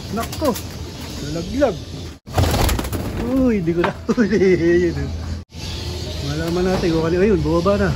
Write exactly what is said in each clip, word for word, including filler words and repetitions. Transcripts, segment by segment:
Nako, nalaglag. Uy, hindi ko na huli. Malaman natin kung kanina. Ayun, bumaba na.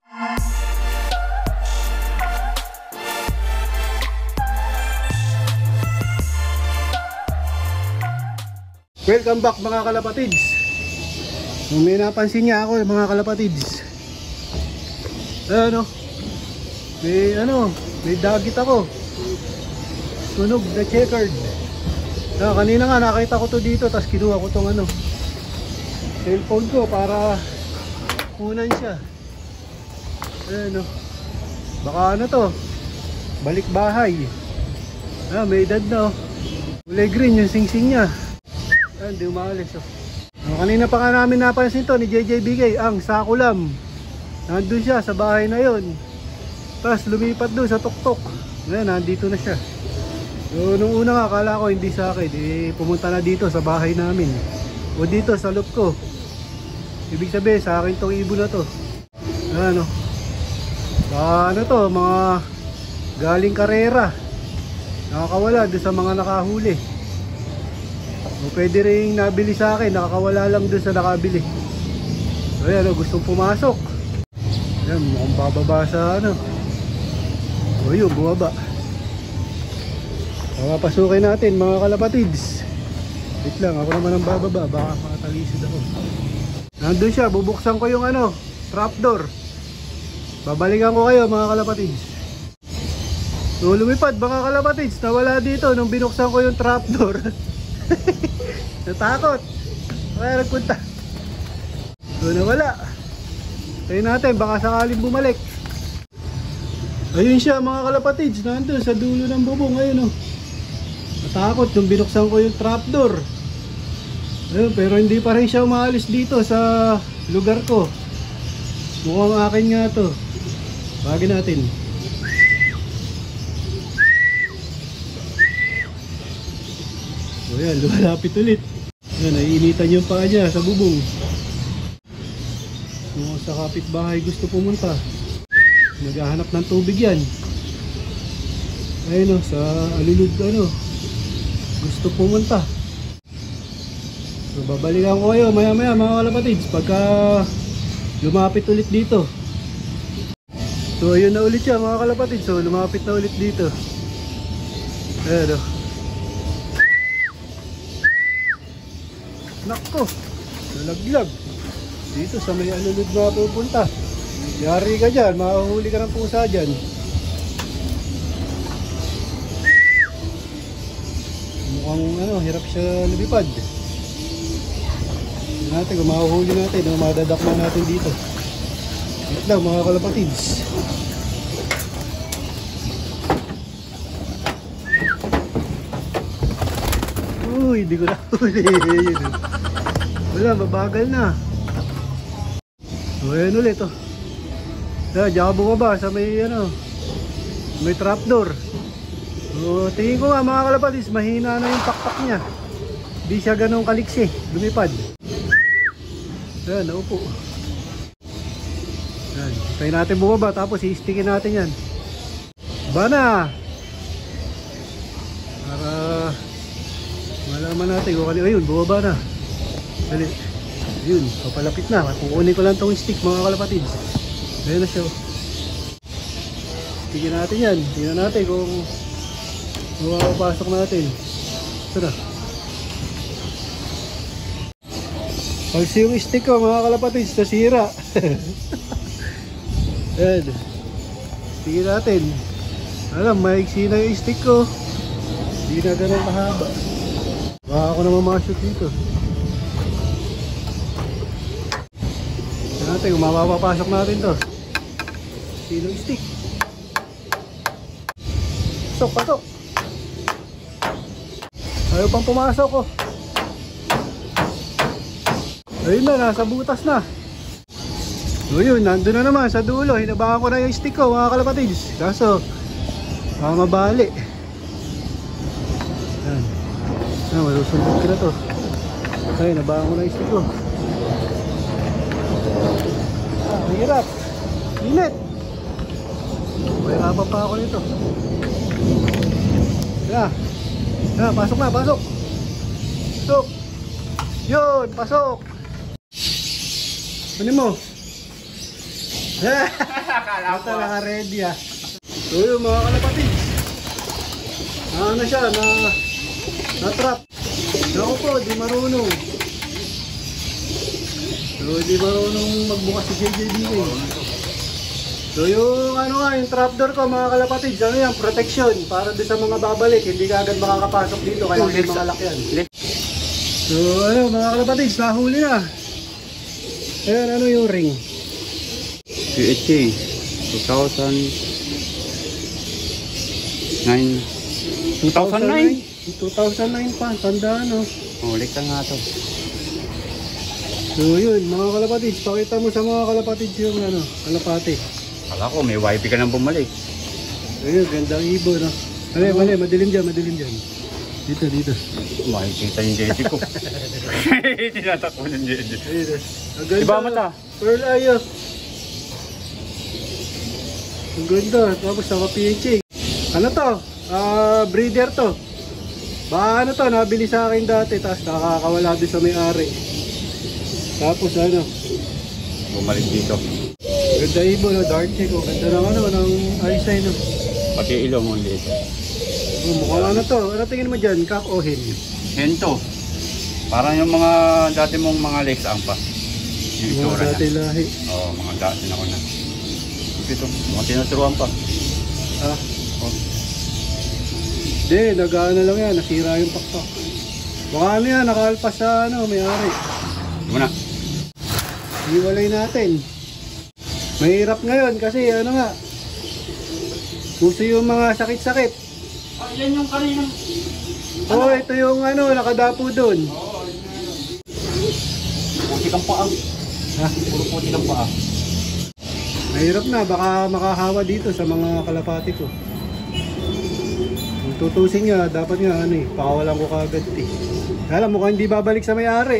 Welcome back mga kalapatids. Kung may napansin niya ako mga kalapatids, ano, may ano, may dagit ako. Sunog na checkered. Ah, kanina nga nakita ko to dito, tapos kinuha ko tong ano, cellphone ko para kunan siya. Ano, baka ano to, balik bahay. Ah, may edad na oh. Kulay green yung sing-sing niya. Ah, hindi umalis oh. Ah, kanina pa nga namin napansin to ni J J B K, ang sakulam. Nandun siya sa bahay na yon. Tapos lumipat doon sa tuktok. Ngayon, nandito na siya. So, nung una nga, akala ko hindi sa akin. Eh, pumunta na dito sa bahay namin. O dito sa loop ko. Ibig sabihin, sa akin tong ibon na to. Ano? Ah, ano to? Mga galing karera. Nakakawala doon sa mga nakahuli. O pwede rin nabili sa akin. Nakakawala lang doon sa nakabili. So, yan, gustong pumasok. Yan, mukhang bababa sa ano. O yun, bumaba. Papasukin natin mga kalapatids. Wait lang, ako naman ang bababa. Baka makatalisod ako. Nandun siya, bubuksan ko yung ano, trapdoor. Babalikan ko kayo mga kalapatids. So lumipad mga kalapatids. Nawala dito nung binuksan ko yung trapdoor. Natakot. Kaya nagpunta. So nawala. Tayo natin, baka sakaling bumalik. Ayun siya mga kalapatids. Nandun sa dulo ng bubong. Ayun oh. Natakot nung binuksan ko yung trapdoor. Ayun, pero hindi pa rin siya umaalis dito sa lugar ko. Mukhang akin nga to. Bagay natin. O yan, lumalapit ulit. Yan, naiinitan yung paa niya sa bubong. Mukhang sa kapitbahay gusto pumunta. Naghahanap ng tubig yan. Ayun o, sa alulod ano, gusto pumunta. So babalikan ko kayo maya maya mga kalapatids pagka lumapit ulit dito. So ayun na ulit siya mga kalapatids. So lumapit na ulit dito. Ayun o. Nako, nalaglag. Dito sa may alulod na pupunta. Yari ka dyan, mahuhuli ka ng pusa dyan. Mukhang ano, hirap siya lumipad. Natin, kung mahuhuli natin, no, madadakma natin dito. Wait lang mga kalapatids. Uy, hindi ko na huli. Wala, mabagal na. So ayan ulit oh. Yan, diyan ka bumaba sa may ano, may trapdoor. So tingin ko nga mga kalapatids, mahina na yung pakpak niya. Di siya ganong kaliksi, lumipad. Yan, naupo. Yan, tayo natin bumaba tapos i-stickin natin yan. Bana! Para malaman natin kung kanina. Ayun, bumaba na. Dali. Ayun, papalapit na. Kukunin ko lang tong stick mga kalapatids. Ayun na siya. Tingnan natin yan. Tingnan natin kung mapapasok natin. Ito na. Palsi yung stick ko mga kalapatids. Nasira. Ayan. Tingnan natin. Alam, maiksi na yung stick ko. Hindi na ganun kahaba. Baka ako na mamashoot dito. Tingnan natin kung mapapasok natin to. Sino stick? Pasok, pasok. Ayaw pang pumasok oh. Ayun na, nasa butas na. So yun, nandun na naman sa dulo. Hinabakan ko na yung stick ko mga kalapatids. Kaso baka mabali. Yan. Ah, masusundot ko na to. Ay, hinabakan ko na yung stick ko. Ah, hirap. Init. Mahirapan pa ako nito. Yeah. Ah, pasok na, pasok. Pasok. Yun, pasok. Ano mo? Akala ko. Ito, naka-ready ah. So yun mga kalapatid. Ah, ano siya, na na-trap. Ako po, di marunong. So, di marunong magbukas si J J B K. So yung ano nga, yung trapdoor ko mga kalapatid, ano yan, protection para doon sa mga babalik, hindi ka agad makakapasok dito kaya may mga lock yan. So ano mga kalapatid, nahuli na. Ayan, ano yung ring? P H A two thousand nine. two thousand nine? two thousand nine pa, tandaan no. Oh, ulit ka nga to. So yun mga kalapatid, pakita mo sa mga kalapatid yung ano, kalapati. Kala ko may wifi ka nang bumalik. Ayun, gandang ibo no. Mali, mali, madilim dyan, madilim dyan. Dito, dito. Makikita yung J J ko. Tinatakbo ng J J. Ayun, ang ganda. Iba mata? Pearl eye oh. Ang ganda, tapos naka P H A. Ano to? Ah, breeder to. Baka ano to, nabili sa akin dati, tapos nakakawala din sa may-ari. Tapos ano? Bumalik dito. Ganda ibo, no? Dark check oh. Ganda ng ano, ng eyesight no. Pati ilong mo dito. Oh, mukhang ano to? Ano tingin mo dyan? Cock o hen? Hento. Parang yung mga dati mong mga legs ang pa. Yung Mga itsura dati na. lahi. Oo, oh, mga dati na ko na. Ito, mga tinuturuan pa. Ah, Oh. di, nag-ano lang yan. Nasira yung pakpak. Baka ano yan, nakalpas sa ano, may-ari. Muna. Iwalay natin. Mahirap ngayon kasi ano nga, puso yung mga sakit-sakit. Ah, yan yung kaninang. Oh, ito yung ano, nakadapo doon. Puti kang paa. Ha? Puro puti kang paa. Mahirap na, baka makahawa dito sa mga kalapati ko. Kung tutusin nga, dapat nga ano eh, pakawalan ko kagad eh. Kala mukhang hindi babalik sa may-ari.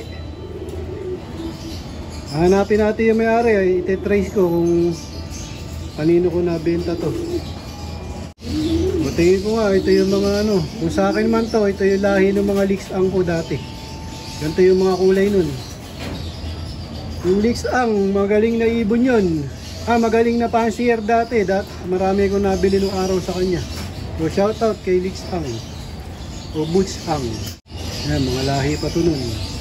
Hanapin natin yung may-ari, ay ite-trace ko kung kanino ko nabenta to. Tingin ko nga, ito yung mga ano, kung sa akin man to, ito yung lahi ng mga Leaks Ang ko dati. Ganito yung mga kulay nun. Yung Leaks Ang, magaling na ibon yun. Ah, magaling na pansier dati. Dat, marami ko nabili nung araw sa kanya. So shoutout kay Leaks Ang. O Boots Ang. Yan, mga lahi pa to nun.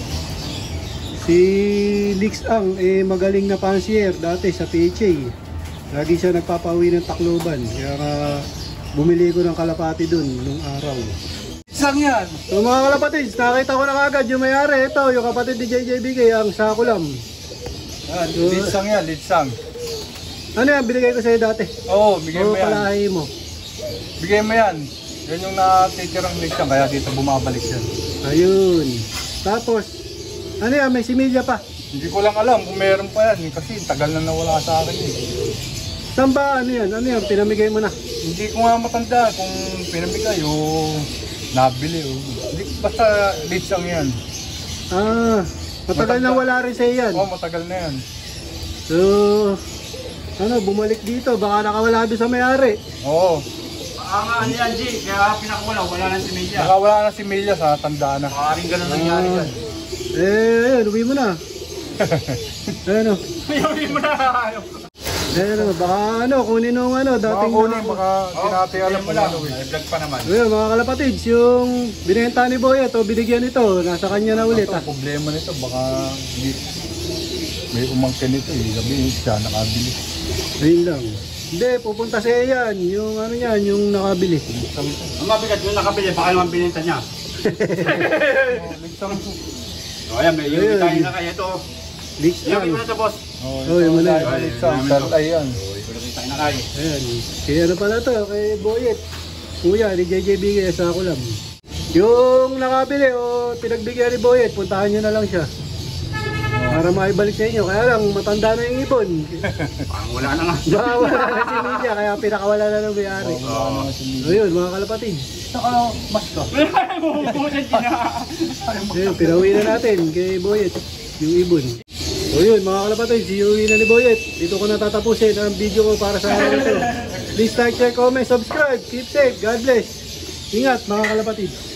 Si Leaks Ang, eh magaling na pansier dati sa P H A. Lagi siya nagpapauwi ng Tacloban. Kaya uh, bumili ko ng kalapati dun nung araw. Isang yan. So mga kalapatids, nakita ko na kagad yung may-ari. Ito, yung kapatid ni J J B K, ang Sakulam. Yan, lidsang yan, lidsang. Ano yan, binigay ko sa'yo dati? Oo, bigay Oo, mo yan. palahi mo. Bigay mo yan. Yan yung natitirang lidsang, kaya dito bumabalik yan. Ayun. Tapos, ano yan, may similya pa. Hindi ko lang alam kung meron pa yan, kasi tagal na nawala sa akin eh. Saan ba, ano yan, ano yan, pinamigay mo na? Hindi ko nga matanda kung pinamigay o nabili o. Hindi, basta lidsang yan. Ah, matagal na wala rin sa'yo yan. Oo, matagal na yan. So, ano, bumalik dito, baka nakawala doon sa may-ari. Oo. Ang ano yan, G, kaya pinakawala, wala nang similya. Nakawala na si Melia sa tanda na. Maaaring ganun nangyari Ah, yan. eh, ayun, uwi mo na. Ayun o. Mayawin mo na. Ayun o, baka ano, kunin nung ano, Baka dating kunin, mga- baka tinati alam mo lang. May vlog pa naman. Ayun, mga kalapatids, yung binenta ni Boyet o binigyan nito, nasa kanya na ulit Ito, ah. problema nito, baka hindi, may umangkin nito eh. Sabihin siya, nakabili. Ayun lang. Hindi, pupunta sa yan, yung ano yan, yung nakabili. Ang mabigat yung nakabili, baka naman bininta niya. Ligsang. O ayan, may Ayun. yung tayo na kaya ito. Leaks Iyawin mo lang. na ito, boss. Oh, Oh, yung mali. Ligsang, third eye yan. O, ikaw na tayo na kayo. Ayan, kaya ano pala to, kay Boyet. Kuya, ni J J B K, sa ako lang. Yung nakabili o pinagbigyan ni Boyet, puntahan nyo na lang siya. Para maibalik sa inyo. Kaya lang, matanda na yung ibon. Parang wala na nga. Baka wala na si Media, kaya pinakawala na ng may-ari. Oo. So yun, mga kalapatid. Saka, mas ka. Pupusan niya. Ayun, pinauwi na natin kay Boyet, yung ibon. So yun, mga kalapatid, iuwi na ni Boyet. Dito ko natatapusin ang video ko para sa araw ito. Please like, share, comment, subscribe. Keep safe. God bless. Ingat, mga kalapatid.